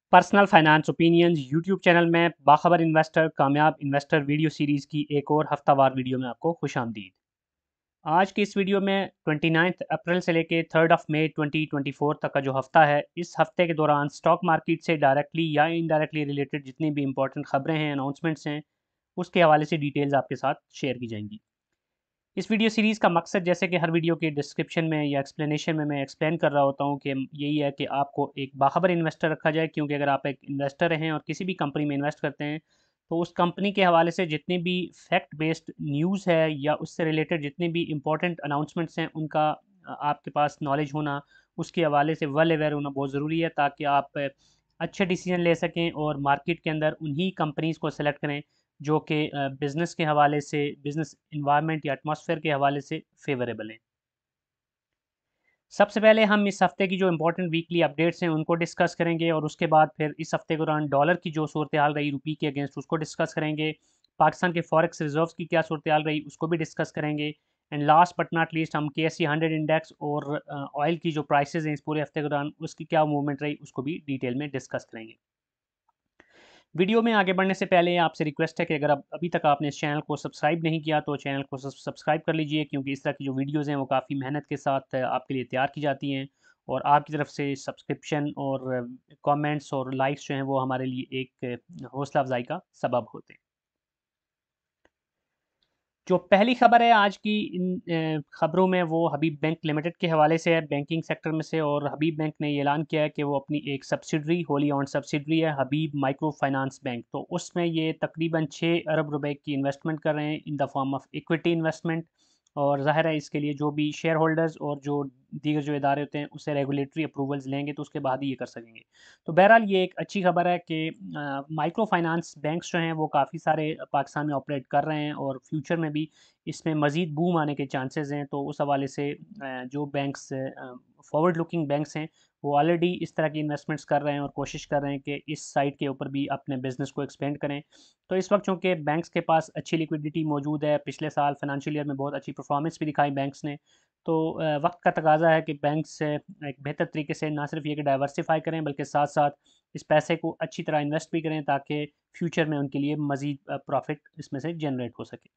Personal finance opinions YouTube channel में बाखबर investor कामयाब इन्वेस्टर वीडियो सीरीज़ की एक और हफ्तावार वीडियो में आपको खुशामदीद। आज की इस वीडियो में 29 अप्रैल से लेके 3 मई 2024 तक का जो हफ्ता है, इस हफ्ते के दौरान स्टॉक मार्केट से डायरेक्टली या इनडायरेक्टली रिलेटेड जितनी भी इंपॉर्टेंट खबरें हैं, अनाउंसमेंट्स हैं, उसके हवाले से डिटेल्स आपके साथ शेयर की जाएंगी। इस वीडियो सीरीज़ का मकसद, जैसे कि हर वीडियो के डिस्क्रिप्शन में या एक्सप्लेनेशन में मैं एक्सप्लेन कर रहा होता हूँ, कि यही है कि आपको एक बाखबर इन्वेस्टर रखा जाए। क्योंकि अगर आप एक इन्वेस्टर हैं और किसी भी कंपनी में इन्वेस्ट करते हैं, तो उस कंपनी के हवाले से जितनी भी फैक्ट बेस्ड न्यूज़ है या उससे रिलेटेड जितने भी इंपॉर्टेंट अनाउंसमेंट्स हैं, उनका आपके पास नॉलेज होना, उसके हवाले से वेल अवेयर होना बहुत ज़रूरी है, ताकि आप अच्छे डिसीजन ले सकें और मार्केट के अंदर उन्हीं कंपनीज़ को सेलेक्ट करें जो कि बिज़नेस के हवाले से, बिज़नेस इन्वायरमेंट या एटमॉस्फेयर के हवाले से फ़ेवरेबल हैं। सबसे पहले हम इस हफ़्ते की जो इम्पोर्टेंट वीकली अपडेट्स हैं उनको डिस्कस करेंगे, और उसके बाद फिर इस हफ़्ते के दौरान डॉलर की जो सूरत-ए-हाल रही रुपये के अगेंस्ट, उसको डिस्कस करेंगे। पाकिस्तान के फॉरेक्स रिज़र्व्स की क्या सूरत-ए-हाल रही, उसको भी डिस्कस करेंगे। And last but not least हम केएसई 100 इंडेक्स और ऑयल की जो प्राइसेज़ हैं इस पूरे हफ़्ते के दौरान, उसकी क्या मूवमेंट रही, उसको भी डिटेल में डिस्कस करेंगे। वीडियो में आगे बढ़ने से पहले आपसे रिक्वेस्ट है कि अगर अब अभी तक आपने इस चैनल को सब्सक्राइब नहीं किया, तो चैनल को सब्सक्राइब कर लीजिए, क्योंकि इस तरह की जो वीडियोज़ हैं वो काफ़ी मेहनत के साथ आपके लिए तैयार की जाती हैं, और आपकी तरफ से सब्सक्रिप्शन और कमेंट्स और लाइक्स जो हैं वो हमारे लिए एक हौसला अफजाई का सबब होते हैं। जो पहली खबर है आज की इन खबरों में, वो हबीब बैंक लिमिटेड के हवाले से है, बैंकिंग सेक्टर में से। और हबीब बैंक ने ये ऐलान किया है कि वो अपनी एक सब्सिडरी, होली ऑन सब्सिडरी है हबीब माइक्रो फाइनेंस बैंक, तो उसमें ये तकरीबन 6 अरब रुपए की इन्वेस्टमेंट कर रहे हैं in the form of equity investment. और ज़ाहिर है इसके लिए जो भी शेयर होल्डर्स और जो दीगर जो इदारे होते हैं उससे रेगुलेटरी अप्रूवल्स लेंगे, तो उसके बाद ही ये कर सकेंगे। तो बहरहाल ये एक अच्छी खबर है कि माइक्रो फाइनेंस बैंक्स जो हैं वो काफ़ी सारे पाकिस्तान में ऑपरेट कर रहे हैं, और फ्यूचर में भी इसमें मज़ीद बूम आने के चांसेस हैं। तो उस हवाले से जो बैंक्स फॉरवर्ड लुकिंग बैंक्स हैं, वो ऑलरेडी इस तरह की इन्वेस्टमेंट्स कर रहे हैं और कोशिश कर रहे हैं कि इस साइड के ऊपर भी अपने बिज़नेस को एक्सपेंड करें। तो इस वक्त चूँकि बैंक्स के पास अच्छी लिक्विडिटी मौजूद है, पिछले साल फाइनेंशियल ईयर में बहुत अच्छी परफॉर्मेंस भी दिखाई बैंक्स ने, तो वक्त का तकाजा है कि बैंक्स एक बेहतर तरीके से ना सिर्फ ये कि डाइवर्सिफाई करें, बल्कि साथ साथ इस पैसे को अच्छी तरह इन्वेस्ट भी करें, ताकि फ्यूचर में उनके लिए मज़ीद प्रॉफिट इसमें से जनरेट हो सके।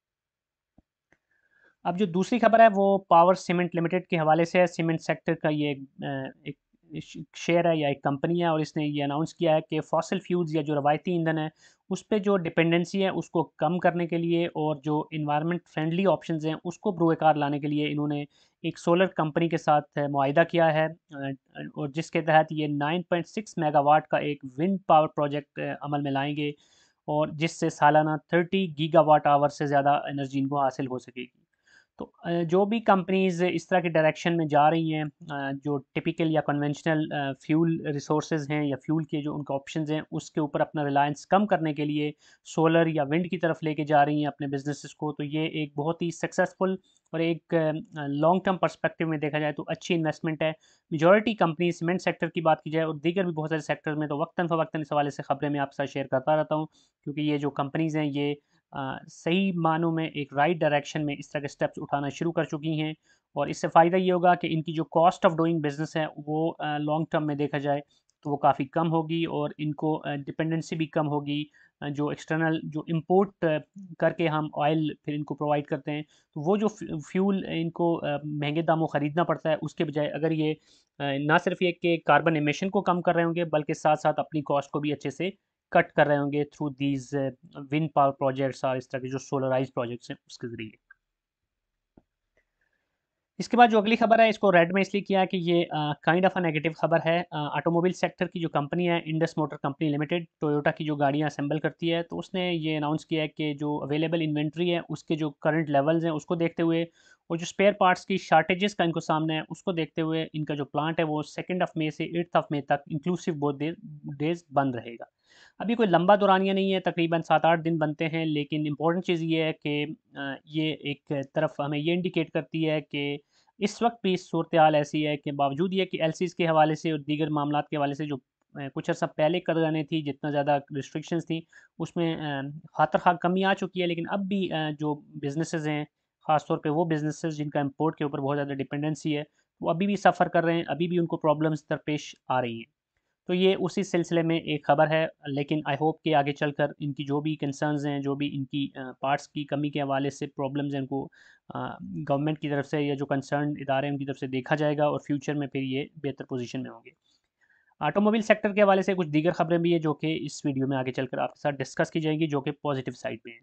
अब जो दूसरी खबर है वो पावर सीमेंट लिमिटेड के हवाले से है। सीमेंट सेक्टर का ये एक शेयर है या एक कंपनी है, और इसने ये अनाउंस किया है कि फॉसिल फ्यूल्स या जो रवायती ईंधन है उस पे जो डिपेंडेंसी है उसको कम करने के लिए, और जो इन्वायरमेंट फ्रेंडली ऑप्शंस हैं उसको बरूकार लाने के लिए, इन्होंने एक सोलर कंपनी के साथ मुआहिदा किया है, और जिसके तहत ये 9.6 मेगावाट का एक विंड पावर प्रोजेक्ट अमल में लाएंगे, और जिससे सालाना 30 गीगावाट आवर से ज़्यादा एनर्जी इनको हासिल हो सकेगी। तो जो भी कंपनीज़ इस तरह के डायरेक्शन में जा रही हैं, जो टिपिकल या कन्वेंशनल फ्यूल रिसोर्सेज हैं या फ्यूल के जो उनके ऑप्शंस हैं, उसके ऊपर अपना रिलायंस कम करने के लिए सोलर या विंड की तरफ लेके जा रही हैं अपने बिजनेसेस को, तो ये एक बहुत ही सक्सेसफुल और एक लॉन्ग टर्म पर्सपेक्टिव में देखा जाए तो अच्छी इन्वेस्टमेंट है। मेजॉरिटी कंपनी सीमेंट सेक्टर की बात की जाए और दीगर भी बहुत सारे सेक्टर में, तो वक्तन फ़वक्तन इस हवाले से खबरें मैं आपके साथ शेयर करता रहता हूँ, क्योंकि ये जो कंपनीज़ हैं ये सही मानों में एक राइट डायरेक्शन में इस तरह के स्टेप्स उठाना शुरू कर चुकी हैं। और इससे फ़ायदा ये होगा कि इनकी जो कॉस्ट ऑफ डूइंग बिज़नेस है वो लॉन्ग टर्म में देखा जाए तो वो काफ़ी कम होगी, और इनको डिपेंडेंसी भी कम होगी। जो एक्सटर्नल जो इंपोर्ट करके हम ऑयल फिर इनको प्रोवाइड करते हैं, तो वो जो फ्यूल इनको महंगे दामों ख़रीदना पड़ता है, उसके बजाय अगर ये ना सिर्फ ये कि कार्बन एमिशन को कम कर रहे होंगे, बल्कि साथ साथ अपनी कॉस्ट को भी अच्छे से कट कर रहे होंगे through these wind power projects और इस तरह के जो सोलराइज प्रोजेक्ट्स हैं उसके ज़रिए। इसके बाद जो अगली खबर है इसको रेड में इसलिए किया है कि ये काइंड ऑफ अ नेगेटिव खबर है। ऑटोमोबाइल सेक्टर की जो कंपनी है Indus motor company limited, Toyota की जो गाड़ियां असेंबल करती है, तो उसने ये अनाउंस किया है कि जो अवेलेबल इन्वेंट्री है उसके जो करंट लेवल्स हैं उसको देखते हुए, और जो स्पेयर पार्ट्स की शार्टेजेस का इनको सामने है उसको देखते हुए, इनका जो प्लांट है वो 2 मई से 8 मई तक इंक्लूसिव बोथ डेज बंद रहेगा। अभी कोई लंबा दौरानिया नहीं है, तकरीबन 7-8 दिन बनते हैं, लेकिन इंपॉर्टेंट चीज़ ये है कि ये एक तरफ हमें ये इंडिकेट करती है कि इस वक्त भी सूरत-हाल ऐसी है कि बावजूद ये कि एलसीज़ के हवाले से और दीगर मामलात के हवाले से जो कुछ अर्सा पहले कदरें थी, जितना ज़्यादा रिस्ट्रिक्शंस थी, उसमें ख़ातर ख़्वाह कमी आ चुकी है, लेकिन अब भी जो बिज़नेसेस हैं, ख़ास तौर पे वो बिज़नेसेस जिनका इम्पोर्ट के ऊपर बहुत ज़्यादा डिपेंडेंसी है, वो अभी भी सफ़र कर रहे हैं, अभी भी उनको प्रॉब्लम्स दरपेश आ रही हैं। तो ये उसी सिलसिले में एक ख़बर है, लेकिन आई होप कि आगे चलकर इनकी जो भी कंसर्न्स हैं, जो भी इनकी पार्ट्स की कमी के हवाले से प्रॉब्लम्स हैं, इनको गवर्नमेंट की तरफ से या जो कंसर्न इदारे हैं उनकी तरफ से देखा जाएगा और फ्यूचर में फिर ये बेहतर पोजीशन में होंगे। ऑटोमोबाइल सेक्टर के हवाले से कुछ दीगर खबरें भी हैं जो कि इस वीडियो में आगे चलकर आपके साथ डिस्कस की जाएंगी, जो कि पॉजिटिव साइड पे हैं।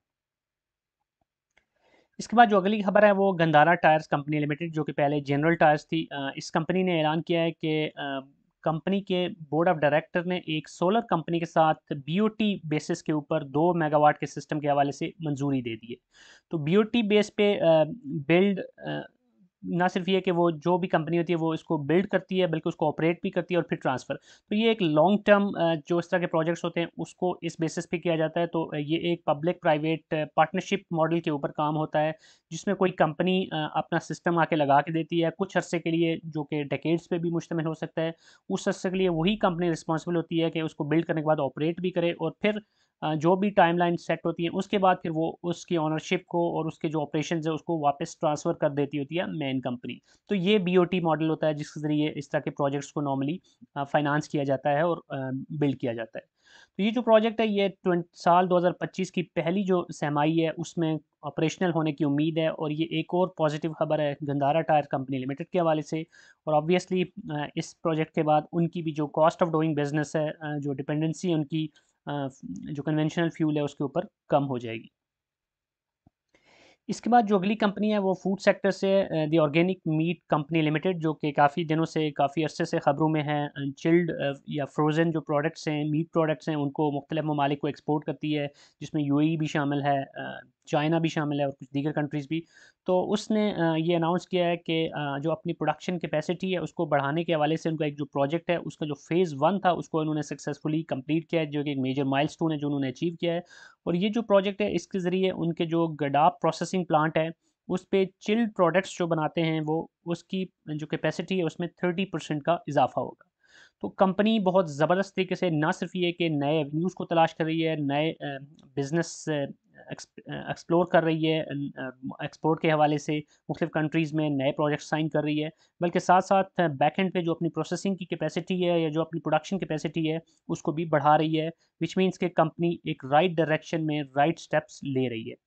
इसके बाद जो अगली खबर है वो गंधारा टायर्स कंपनी लिमिटेड, जो कि पहले जनरल टायर्स थी। इस कंपनी ने ऐलान किया है कि कंपनी के बोर्ड ऑफ डायरेक्टर ने एक सोलर कंपनी के साथ बीओटी बेसिस के ऊपर 2 मेगावाट के सिस्टम के हवाले से मंजूरी दे दी है। तो बीओटी बेस पे बिल्ड ना सिर्फ ये कि वो जो भी कंपनी होती है वो इसको बिल्ड करती है, बल्कि उसको ऑपरेट भी करती है और फिर ट्रांसफ़र। तो ये एक लॉन्ग टर्म जो इस तरह के प्रोजेक्ट्स होते हैं उसको इस बेसिस पे किया जाता है। तो ये एक पब्लिक प्राइवेट पार्टनरशिप मॉडल के ऊपर काम होता है, जिसमें कोई कंपनी अपना सिस्टम आके लगा के देती है कुछ अरसे के लिए, जो कि डेकेड्स पे भी मुश्तमिल हो सकता है। उस अरसे के लिए वही कंपनी रिस्पॉन्सिबल होती है कि उसको बिल्ड करने के बाद ऑपरेट भी करे, और फिर जो भी टाइमलाइन सेट होती है उसके बाद फिर वो उसकी ओनरशिप को और उसके जो ऑपरेशंस है उसको वापस ट्रांसफ़र कर देती होती है मेन कंपनी। तो ये बीओटी मॉडल होता है जिसके ज़रिए इस तरह के प्रोजेक्ट्स को नॉर्मली फाइनेंस किया जाता है और बिल्ड किया जाता है। तो ये जो प्रोजेक्ट है ये साल 2025 की पहली जो सहमाई है उसमें ऑपरेशनल होने की उम्मीद है, और ये एक और पॉजिटिव खबर है गंधारा टायर कंपनी लिमिटेड के हवाले से। और ऑब्वियसली इस प्रोजेक्ट के बाद उनकी भी जो कॉस्ट ऑफ डूइंग बिजनेस है, जो डिपेंडेंसी है उनकी जो कन्वेंशनल फ्यूल है उसके ऊपर कम हो जाएगी। इसके बाद जो अगली कंपनी है वो फूड सेक्टर से the organic meat company limited, जो कि काफ़ी दिनों से काफ़ी अरसे से ख़बरों में है। चिल्ड या फ्रोज़न जो प्रोडक्ट्स हैं, मीट प्रोडक्ट्स हैं, उनको मुख्तलिफ ममालिक को एक्सपोर्ट करती है, जिसमें यूएई भी शामिल है, चाइना भी शामिल है और कुछ दीगर कंट्रीज़ भी। तो उसने ये अनाउंस किया है कि जो अपनी प्रोडक्शन कैपेसिटी है उसको बढ़ाने के हवाले से उनका एक जो प्रोजेक्ट है उसका जो फ़ेज़ 1 था उसको उन्होंने सक्सेसफुली कंप्लीट किया है, जो कि एक मेजर माइलस्टोन है जो उन्होंने अचीव किया है। और ये जो प्रोजेक्ट है इसके ज़रिए उनके जो गडाप प्रोसेसिंग प्लांट है उस पे चिल्ड प्रोडक्ट्स जो बनाते हैं वो उसकी जो कैपेसिटी है उसमें 30% का इजाफा होगा। तो कंपनी बहुत ज़बरदस्त तरीके से ना सिर्फ ये कि नए एवेन्यूज़ को तलाश कर रही है, नए बिज़नेस एक्सप्लोर कर रही है, एक्सपोर्ट के हवाले से मुख्तलिफ कंट्रीज़ में नए प्रोजेक्ट साइन कर रही है, बल्कि साथ साथ बैक एंड पे जो अपनी प्रोसेसिंग की कैपेसिटी है या जो अपनी प्रोडक्शन कैपेसिटी है उसको भी बढ़ा रही है, विच मीन्स कि कंपनी एक राइट डायरेक्शन में राइट स्टेप्स ले रही है।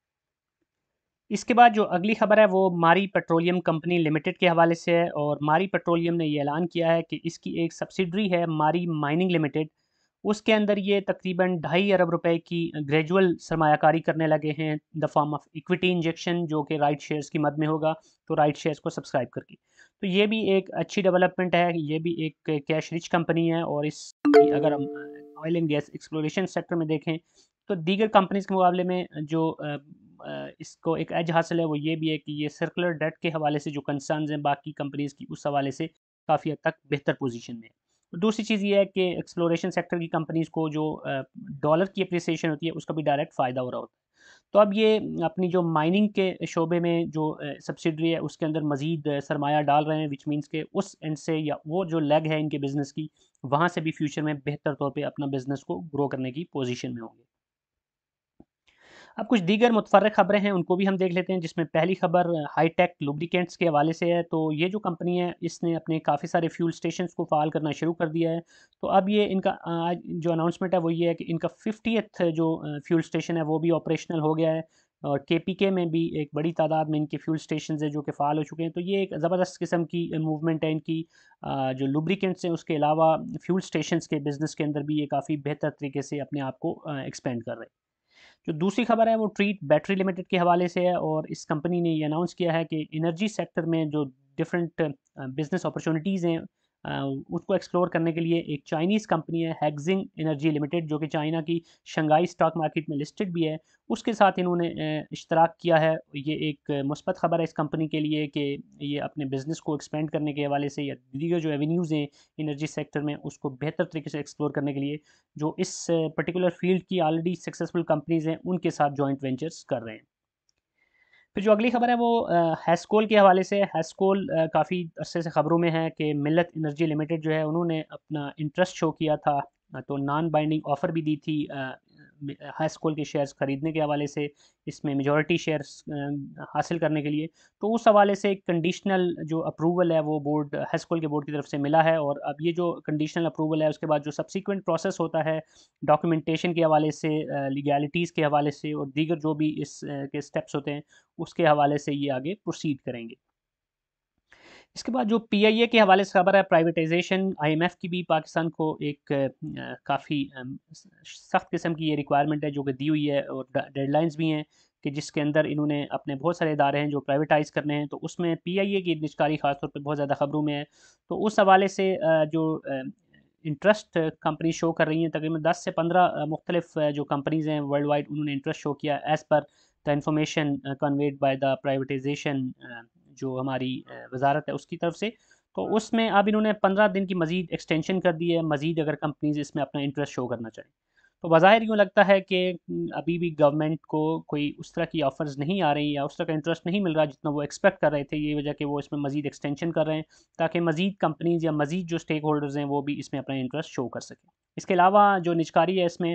इसके बाद जो अगली खबर है वो मारी पेट्रोलियम कंपनी लिमिटेड के हवाले से है, और मारी पेट्रोलियम ने ये ऐलान किया है कि इसकी एक सब्सिडरी है मारी माइनिंग लिमिटेड, उसके अंदर ये तकरीबन 2.5 अरब रुपए की ग्रेजुअल सरमायाकारी करने लगे हैं the form of equity injection, जो कि राइट शेयर्स की मद में होगा, तो राइट शेयर्स को सब्सक्राइब करके। तो ये भी एक अच्छी डेवलपमेंट है, ये भी एक कैश रिच कंपनी है, और इस अगर हम oil and gas exploration sector में देखें तो दीगर कंपनीज़ के मुकाबले में जो इसको एक एज हासिल है वो ये भी है कि ये सर्कुलर डेट के हवाले से जो कंसर्न्स हैं बाकी कंपनीज़ की उस हवाले से काफ़ी हद तक बेहतर पोजीशन में है। और दूसरी चीज़ ये है कि एक्सप्लोरेशन सेक्टर की कंपनीज़ को जो डॉलर की अप्रिसिएशन होती है उसका भी डायरेक्ट फ़ायदा हो रहा होता है। तो अब ये अपनी जो माइनिंग के शोबे में जो सब्सिडरी है उसके अंदर मज़ीद सरमाया डाल रहे हैं, विच मीन्स के उस एंड से या वो जो लेग है इनके बिज़नेस की, वहाँ से भी फ्यूचर में बेहतर तौर पे अपना बिज़नेस को ग्रो करने की पोजीशन में होंगे। अब कुछ दीगर मुतफ़र्रिक़ ख़बरें हैं, उनको भी हम देख लेते हैं, जिसमें पहली ख़बर हाईटेक लुब्रिकेंट्स के हवाले से है। तो ये जो कंपनी है, इसने अपने काफ़ी सारे फ्यूल स्टेशंस को फ़ाल करना शुरू कर दिया है। तो अब ये इनका आज जो अनाउंसमेंट है, वो ये है कि इनका 50th जो फ्यूल स्टेशन है, वो भी ऑपरेशनल हो गया है, और केपीके में भी एक बड़ी तादाद में इनके फ्यूल स्टेशंस हैं, जो कि फ़ाल हो चुके हैं। तो ये एक ज़बरदस्त किस्म की मूवमेंट है इनकी। जो लुब्रिकेंट्स हैं, उसके अलावा फ्यूल स्टेशंस के बिज़नेस के अंदर भी ये काफ़ी बेहतर तरीके से अपने आप को एक्सपेंड कर रहे हैं। जो दूसरी खबर है वो ट्रीट बैटरी लिमिटेड के हवाले से है, और इस कंपनी ने ये अनाउंस किया है कि एनर्जी सेक्टर में जो डिफरेंट बिजनेस अपॉर्चुनिटीज़ हैं उसको एक्सप्लोर करने के लिए एक चाइनीज़ कंपनी है हैक्सिंग एनर्जी लिमिटेड, जो कि चाइना की शंघाई स्टॉक मार्केट में लिस्टेड भी है, उसके साथ इन्होंने इश्तराक किया है। ये एक मुस्बत खबर है इस कंपनी के लिए कि ये अपने बिज़नेस को एक्सपेंड करने के हवाले से या दीगर जो एवेन्यूज़ हैं एनर्जी सेक्टर में उसको बेहतर तरीके से एक्सप्लोर करने के लिए जो इस पर्टिकुलर फील्ड की ऑलरेडी सक्सेसफुल कंपनीज़ हैं उनके साथ जॉइंट वेंचर्स कर रहे हैं। फिर जो अगली खबर है वो हैस्कोल के हवाले से है। हैस्कोल काफ़ी अरसे से खबरों में है कि मिल्लत एनर्जी लिमिटेड जो है उन्होंने अपना इंटरेस्ट शो किया था, तो नॉन बाइंडिंग ऑफ़र भी दी थी हैस्कोल के शेयर्स खरीदने के हवाले से, इसमें मेजॉरिटी शेयर्स हासिल करने के लिए। तो उस हवाले से एक कंडीशनल जो अप्रूवल है वो बोर्ड हैस्कोल के बोर्ड की तरफ से मिला है। और अब ये जो कंडीशनल अप्रूवल है उसके बाद जो सब्सिक्वेंट प्रोसेस होता है डॉक्यूमेंटेशन के हवाले से, लीगैलिटीज़ के हवाले से और दीगर जो भी इस के स्टेप्स होते हैं उसके हवाले से ये आगे प्रोसीड करेंगे। इसके बाद जो पीआईए के हवाले से खबर है प्राइवेटाइजेशन, आईएमएफ की भी पाकिस्तान को एक काफ़ी सख्त किस्म की ये रिक्वायरमेंट है जो कि दी हुई है और डेडलाइंस भी हैं कि जिसके अंदर इन्होंने अपने बहुत सारे इदारे हैं जो प्राइवेटाइज़ करने हैं, तो उसमें पीआईए की निजकारी खासतौर पर बहुत ज़्यादा खबरों में है। तो उस हवाले से जो इंटरेस्ट कंपनी शो कर रही हैं, तकरीबन 10 से 15 मुख्तलिफ जो कंपनीज़ हैं वर्ल्ड वाइड उन्होंने इंटरेस्ट शो किया as per the information conveyed by the privatization जो हमारी वजारत है उसकी तरफ से। तो उसमें अब इन्होंने 15 दिन की मज़ीद एक्सटेंशन कर दी है, मज़ीद अगर कंपनीज़ इसमें अपना इंटरेस्ट शो करना चाहें। तो बज़ाहिर यूँ लगता है कि अभी भी गवर्नमेंट को कोई उस तरह की ऑफ़र्स नहीं आ रही या उस तरह का इंटरेस्ट नहीं मिल रहा जितना वो एक्सपेक्ट कर रहे थे। ये वजह कि वो इसमें मज़ीद एक्सटेंशन कर रहे हैं ताकि मज़ीद कंपनीज़ या मज़ीद जो स्टेक होल्डर्स हैं वो भी इसमें अपना इंटरेस्ट शो कर सकें। इसके अलावा जो निजकारी है इसमें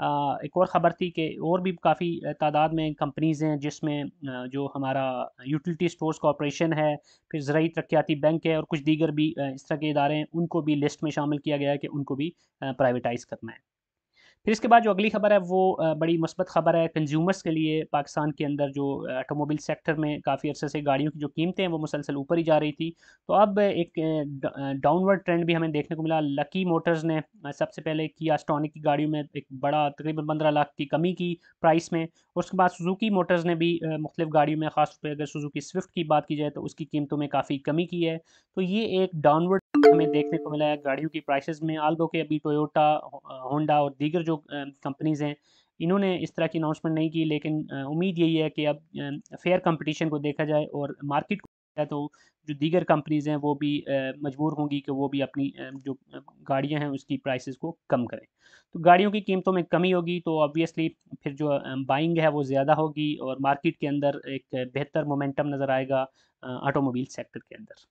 एक और ख़बर थी कि और भी काफ़ी तादाद में कंपनीज़ हैं जिसमें जो हमारा यूटिलिटी स्टोर्स कॉर्पोरेशन है, फिर ज़राई तरक्याती बैंक है और कुछ दीगर भी इस तरह के इदारे हैं, उनको भी लिस्ट में शामिल किया गया है कि उनको भी प्राइवेटाइज़ करना है। फिर इसके बाद जो अगली खबर है वो बड़ी मुस्बत खबर है कंज्यूमर्स के लिए। पाकिस्तान के अंदर जो ऑटोमोबाइल सेक्टर में काफ़ी अरसे से गाड़ियों की जो कीमतें हैं वो मुसलसल ऊपर ही जा रही थी। तो अब एक डाउनवर्ड ट्रेंड भी हमें देखने को मिला। लकी मोटर्स ने सबसे पहले किया स्टॉनिक की गाड़ियों में एक बड़ा तकरीबन 15 लाख की कमी की प्राइस में। उसके बाद सुजुकी मोटर्स ने भी मुख्तलिफ गाड़ियों में, ख़ास तौर पर अगर सुजुकी स्विफ्ट की बात की जाए तो उसकी कीमतों में काफ़ी कमी की है। तो ये एक डाउनवर्ड हमें देखने को मिला है गाड़ियों की प्राइसेस में। आल्दो के अभी टोयोटा, होंडा और दीगर जो कंपनीज़ हैं इन्होंने इस तरह की अनाउंसमेंट नहीं की, लेकिन उम्मीद यही है कि अब फेयर कंपटीशन को देखा जाए और मार्केट को देखा जाए तो जो दीगर कंपनीज़ हैं वो भी मजबूर होंगी कि वो भी अपनी जो गाड़ियाँ हैं उसकी प्राइसेस को कम करें। तो गाड़ियों की कीमतों में कमी होगी तो ऑब्वियसली फिर जो बाइंग है वो ज़्यादा होगी और मार्केट के अंदर एक बेहतर मोमेंटम नज़र आएगा ऑटोमोबाइल सेक्टर के अंदर।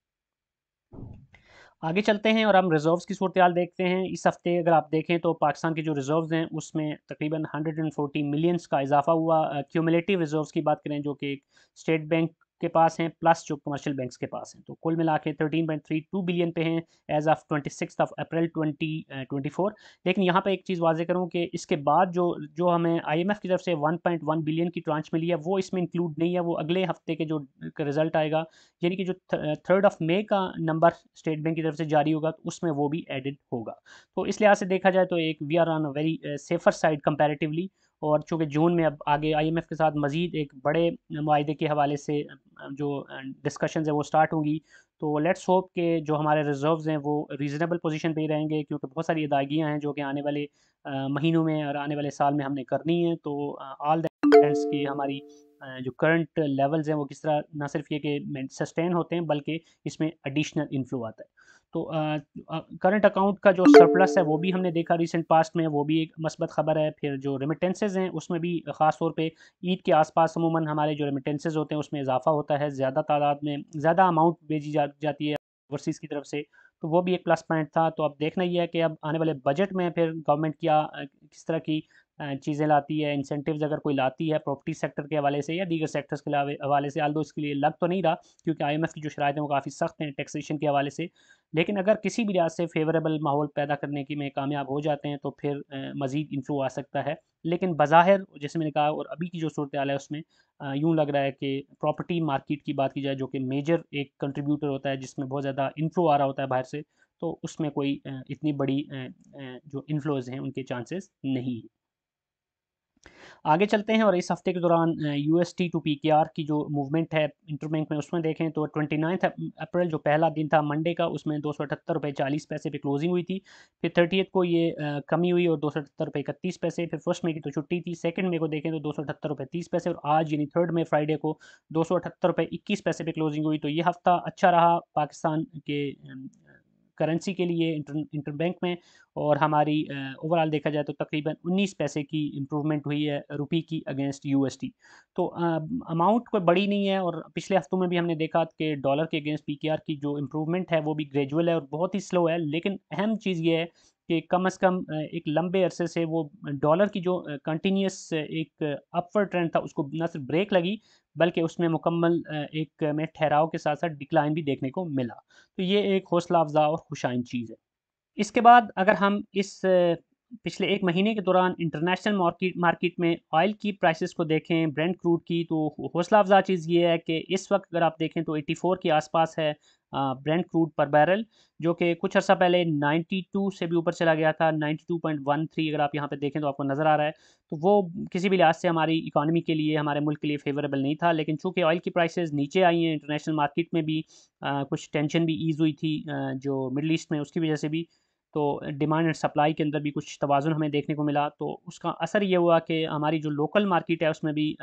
आगे चलते हैं और हम रिज़र्व्स की सूरत-हाल देखते हैं। इस हफ़्ते अगर आप देखें तो पाकिस्तान के जो रिज़र्व्स हैं उसमें तकरीबन 140 मिलियंस का इज़ाफ़ा हुआ। क्यूमुलेटिव रिज़र्व्स की बात करें जो कि स्टेट बैंक के पास हैं प्लस जो कमर्शियल बैंक्स के पास हैं। तो कुल मिला के 13.32 बिलियन पे हैं एज़ ऑफ़ 26 ऑफ़ अप्रैल 2024। लेकिन यहाँ पे एक चीज़ वाज़ेह करूँ कि इसके बाद जो जो हमें आईएमएफ की तरफ से 1.1 बिलियन की ट्रांच मिली है वो इसमें इंक्लूड नहीं है। वो अगले हफ़्ते के जो रिज़ल्ट आएगा यानी कि जो 3rd ऑफ मई का नंबर स्टेट बैंक की तरफ से जारी होगा तो उसमें वो भी एडेड होगा। तो इस लिहाज से देखा जाए तो एक we are on a very safer side comparatively. और चूँकि जून में अब आगे आईएमएफ के साथ मज़ीद एक बड़े मुआहदे के हवाले से जो डिस्कशंस है वो स्टार्ट होंगी। तो लेट्स होप कि जो हमारे रिज़र्व्स हैं वो रीज़नेबल पोज़ीशन पे ही रहेंगे क्योंकि बहुत सारी अदायगियाँ हैं जो कि आने वाले महीनों में और आने वाले साल में हमने करनी है। तो ऑल दैट डिपेंड्स कि हमारी जो करंट लेवल्स हैं वो किस तरह ना सिर्फ ये कि सस्टेन होते हैं बल्कि इसमें एडिशनल इन्फ्लो आता है। तो करंट अकाउंट का जो सरप्लस है वो भी हमने देखा रिसेंट पास्ट में, वो भी एक मस्बत खबर है। फिर जो रेमिटेंसेज हैं उसमें भी ख़ास तौर पे ईद के आसपास अमूमन हमारे जो रेमिटेंसेज होते हैं उसमें इजाफा होता है, ज़्यादा तादाद में ज़्यादा अमाउंट भेजी जाती है ओवरसीज़ की तरफ से। तो वो भी एक प्लस पॉइंट था। तो अब देखना ये है कि अब आने वाले बजट में फिर गवर्नमेंट क्या किस तरह की चीज़ें लाती है, इंसेंटिव्स अगर कोई लाती है प्रॉपर्टी सेक्टर के हवाले से या दीगर सेक्टर्स के हवाले से। आल्दो इसके लिए लग तो नहीं रहा क्योंकि आईएमएफ की जो शराइत हैं वो काफ़ी सख्त हैं टैक्सेशन के हवाले से। लेकिन अगर किसी भी लिहाज से फेवरेबल माहौल पैदा करने की में कामयाब हो जाते हैं तो फिर मज़ीद इन्फ्लो आ सकता है। लेकिन बज़ाहिर जैसे मैंने कहा और अभी की जो सूरत हाल है उसमें यूँ लग रहा है कि प्रॉपर्टी मार्केट की बात की जाए जो कि मेजर एक कंट्रीब्यूटर होता है जिसमें बहुत ज़्यादा इन्फ्लो आ रहा होता है बाहर से, तो उसमें कोई इतनी बड़ी जो इन्फ्लोज़ हैं उनके चांसेस नहीं हैं। आगे चलते हैं और इस हफ्ते के दौरान यूएसटी टू पीकेआर की जो मूवमेंट है इंटरबैंक में उसमें देखें तो 29 अप्रैल जो पहला दिन था मंडे का उसमें 278 रुपये 40 पैसे पे क्लोजिंग हुई थी। फिर 30th को ये कमी हुई और 278 रुपये 31 पैसे। फिर फर्स्ट मई की तो छुट्टी थी, सेकंड मई को देखें तो 278 रुपये 30 पैसे और आज यानी 3rd मई फ्राइडे को 278 रुपये 21 पैसे पे क्लोजिंग हुई। तो ये हफ्ता अच्छा रहा पाकिस्तान के करेंसी के लिए इंटरबैंक में। और हमारी ओवरऑल देखा जाए तो तकरीबन 19 पैसे की इम्प्रूवमेंट हुई है रुपी की अगेंस्ट यूएसडी। तो अमाउंट कोई बड़ी नहीं है और पिछले हफ्तों में भी हमने देखा कि डॉलर के अगेंस्ट पीकेआर की जो इम्प्रूवमेंट है वो भी ग्रेजुअल है और बहुत ही स्लो है। लेकिन अहम चीज़ ये है कि कम से कम एक लंबे अरसे से वो डॉलर की जो कंटिन्यूस एक अपवर्ड ट्रेंड था उसको न सिर्फ ब्रेक लगी, बल्कि उसमें मुकम्मल एक में ठहराव के साथ साथ डिक्लाइन भी देखने को मिला। तो ये एक हौसला अफ़ज़ा और खुशाइन चीज़ है। इसके बाद अगर हम इस पिछले 1 महीने के दौरान इंटरनेशनल मार्केट मार्केट में ऑयल की प्राइसेस को देखें, ब्रेंट क्रूड की, तो हौसला अफ़ज़ा चीज़ ये है कि इस वक्त अगर आप देखें तो 84 के आसपास है ब्रेंट क्रूड पर बैरल, जो कि कुछ अर्सा पहले 92 से भी ऊपर चला गया था। 92.13 अगर आप यहाँ पे देखें तो आपको नज़र आ रहा है। तो वो किसी भी लिहाज से हमारी इकॉनमी के लिए, हमारे मुल्क के लिए फ़ेवरेबल नहीं था। लेकिन चूँकि ऑयल की प्राइसेस नीचे आई हैं, इंटरनेशनल मार्केट में भी कुछ टेंशन भी ईज़ हुई थी जो मिडल ईस्ट में, उसकी वजह से भी, तो डिमांड एंड सप्लाई के अंदर भी कुछ तवाज़ुन हमें देखने को मिला। तो उसका असर ये हुआ कि हमारी जो लोकल मार्केट है उसमें भी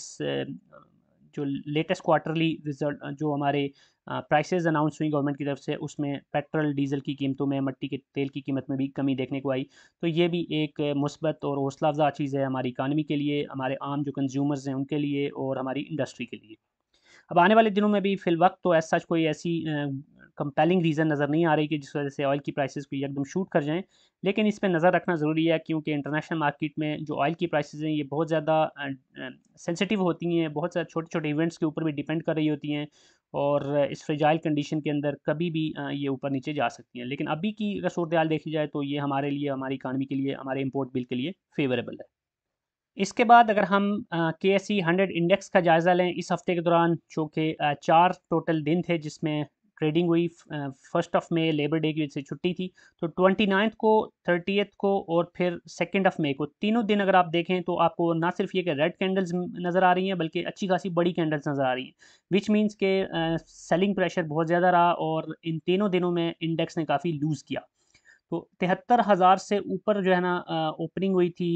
जो लेटेस्ट क्वार्टरली रिजल्ट जो हमारे प्राइसेस अनाउंस हुई गवर्नमेंट की तरफ से, उसमें पेट्रोल डीजल की कीमतों में, मट्टी के तेल की कीमत में भी कमी देखने को आई। तो ये भी एक मुस्बत और हौसला अफ़ज़ा चीज़ है हमारी इकानमी के लिए, हमारे आम जो कंज्यूमर्स हैं उनके लिए और हमारी इंडस्ट्री के लिए। अब आने वाले दिनों में भी फ़िलवक़्त तो एज़ सच कोई ऐसी कंपेलिंग रीज़न नज़र नहीं आ रही कि जिस वज़ह से ऑयल की प्राइसेस को एकदम शूट कर जाएँ। लेकिन इस पे नज़र रखना ज़रूरी है, क्योंकि इंटरनेशनल मार्केट में जो ऑयल की प्राइसेस हैं ये बहुत ज़्यादा सेंसिटिव होती हैं, बहुत ज़्यादा छोटे-छोटे इवेंट्स के ऊपर भी डिपेंड कर रही होती हैं, और इस फ्रेजाइल कंडीशन के अंदर कभी भी ये ऊपर-नीचे जा सकती हैं। लेकिन अभी की अगर सूरत-हाल देखी जाए तो ये हमारे लिए, हमारी इकॉनमी के लिए, हमारे इम्पोर्ट बिल के लिए फ़ेवरेबल है। इसके बाद अगर हम केएसई 100 इंडेक्स का जायज़ा लें इस हफ़्ते के दौरान, जो कि 4 टोटल दिन थे जिसमें ट्रेडिंग हुई। First of May labour day की वजह से छुट्टी थी, तो 29th को, 30th को और फिर 2nd ऑफ मई को, तीनों दिन अगर आप देखें तो आपको ना सिर्फ ये कि रेड कैंडल्स नज़र आ रही हैं, बल्कि अच्छी खासी बड़ी कैंडल्स नज़र आ रही हैं, विच मीन्स के सेलिंग प्रेशर बहुत ज़्यादा रहा और इन तीनों दिनों में इंडेक्स ने काफ़ी लूज़ किया। तो 73,000 से ऊपर जो है ना ओपनिंग हुई थी।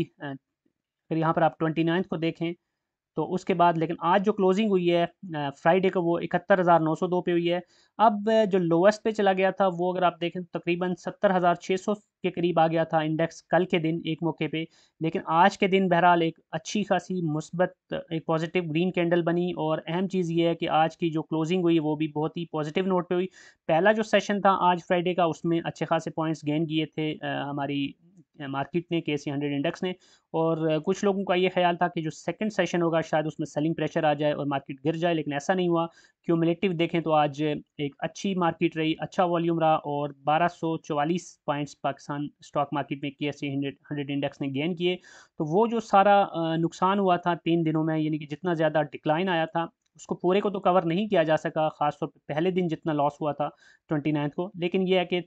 फिर यहाँ पर आप 29th को देखें तो उसके बाद, लेकिन आज जो क्लोजिंग हुई है फ्राइडे को, वो 71,902 पे हुई है। अब जो लोएस्ट पे चला गया था वो अगर आप देखें तो तकरीबन 70,600 के करीब आ गया था इंडेक्स कल के दिन एक मौके पे। लेकिन आज के दिन बहरहाल एक अच्छी खासी मुस्बत, एक पॉजिटिव ग्रीन कैंडल बनी, और अहम चीज़ ये है कि आज की जो क्लोजिंग हुई वो भी बहुत ही पॉजिटिव नोट पे हुई। पहला जो सेशन था आज फ्राइडे का, उसमें अच्छे खासे पॉइंट्स गेन किए थे हमारी मार्केट ने, केसी 100 इंडेक्स ने। और कुछ लोगों का ये ख्याल था कि जो सेकंड सेशन होगा शायद उसमें सेलिंग प्रेशर आ जाए और मार्केट गिर जाए, लेकिन ऐसा नहीं हुआ। क्यूमुलेटिव देखें तो आज एक अच्छी मार्केट रही, अच्छा वॉल्यूम रहा, और 1244 पॉइंट्स पाकिस्तान स्टॉक मार्केट में केएसए 100 इंडेक्स ने गेन किए। तो वो जो सारा नुकसान हुआ था 3 दिनों में, यानी कि जितना ज़्यादा डिक्लाइन आया था, उसको पूरे को तो कवर नहीं किया जा सका, ख़ासतौर पर पहले दिन जितना लॉस हुआ था 29th को। लेकिन ये है कि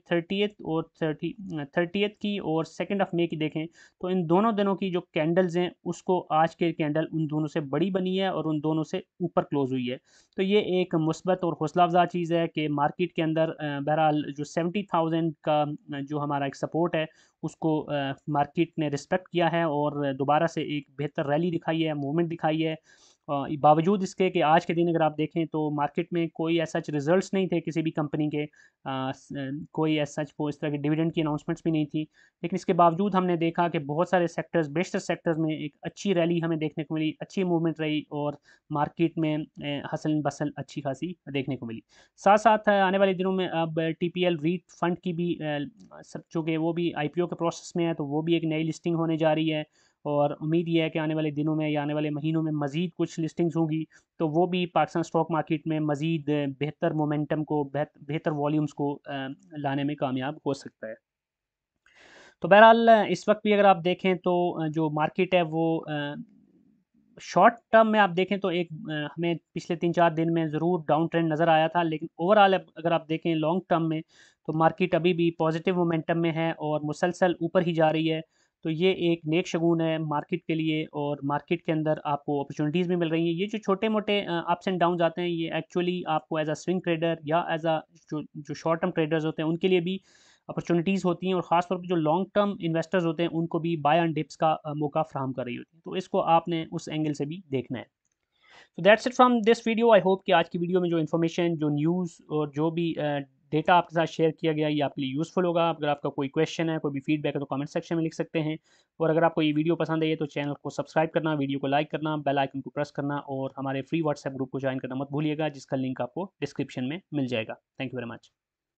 30th की और 2nd ऑफ मई की देखें तो इन दोनों दिनों की जो कैंडल्स हैं उसको आज के कैंडल उन दोनों से बड़ी बनी है और उन दोनों से ऊपर क्लोज हुई है। तो ये एक मुस्बत और हौसला अफ़ज़ा चीज़ है कि मार्केट के अंदर बहरहाल जो 70,000 का जो हमारा एक सपोर्ट है उसको मार्केट ने रिस्पेक्ट किया है, और दोबारा से एक बेहतर रैली दिखाई है, मूवमेंट दिखाई है। बावजूद इसके कि आज के दिन अगर आप देखें तो मार्केट में कोई ऐसा रिजल्ट्स नहीं थे किसी भी कंपनी के, कोई ऐसा को इस तरह के डिविडेंड की अनाउंसमेंट्स भी नहीं थी। लेकिन इसके बावजूद हमने देखा कि बहुत सारे सेक्टर्स, बेशतर सेक्टर्स में एक अच्छी रैली हमें देखने को मिली, अच्छी मूवमेंट रही, और मार्केट में हसल बसल अच्छी खासी देखने को मिली। साथ साथ आने वाले दिनों में अब टीपीएल रीट फंड की भी सब, चूँकि वो भी आईपीओ के प्रोसेस में है, तो वो भी एक नई लिस्टिंग होने जा रही है, और उम्मीद ये है कि आने वाले दिनों में या आने वाले महीनों में मज़ीद कुछ लिस्टिंग्स होंगी, तो वो भी पाकिस्तान स्टॉक मार्केट में मज़ीद बेहतर मोमेंटम को, बेहतर वॉल्यूम्स को लाने में कामयाब हो सकता है। तो बहरहाल इस वक्त भी अगर आप देखें तो जो मार्केट है वो शॉर्ट टर्म में आप देखें तो एक हमें पिछले 3-4 दिन में ज़रूर डाउन ट्रेंड नज़र आया था, लेकिन ओवरऑल अगर आप देखें लॉन्ग टर्म में, तो मार्केट अभी भी पॉजिटिव मोमेंटम में है और मुसलसल ऊपर ही जा रही है। तो ये एक नेक शगुन है मार्केट के लिए, और मार्केट के अंदर आपको अपॉर्चुनिटीज़ भी मिल रही हैं। ये जो छोटे-मोटे अप्स एंड डाउन्स आते हैं, ये एक्चुअली आपको एज़ अ स्विंग ट्रेडर या एज़ अ जो शॉर्ट टर्म ट्रेडर्स होते हैं उनके लिए भी अपॉर्चुनिटीज़ होती हैं, और ख़ास तौर पे जो लॉन्ग टर्म इन्वेस्टर्स होते हैं उनको भी बाय एंड डिप्स का मौका फ़राहम कर रही होती है। तो इसको आपने उस एंगल से भी देखना है। तो that's it from this video. I hope कि आज की वीडियो में जो इन्फॉर्मेशन, जो न्यूज़ और जो भी डेटा आपके साथ शेयर किया गया, ये आपके लिए यूज़फुल होगा। अगर आपका कोई क्वेश्चन है, कोई भी फीडबैक है, तो कमेंट सेक्शन में लिख सकते हैं। और अगर आपको ये वीडियो पसंद आई है तो चैनल को सब्सक्राइब करना, वीडियो को लाइक करना, बेल आइकन को प्रेस करना, और हमारे फ्री व्हाट्सएप ग्रुप को ज्वाइन करना मत भूलिएगा, जिसका लिंक आपको डिस्क्रिप्शन में मिल जाएगा। Thank you very much.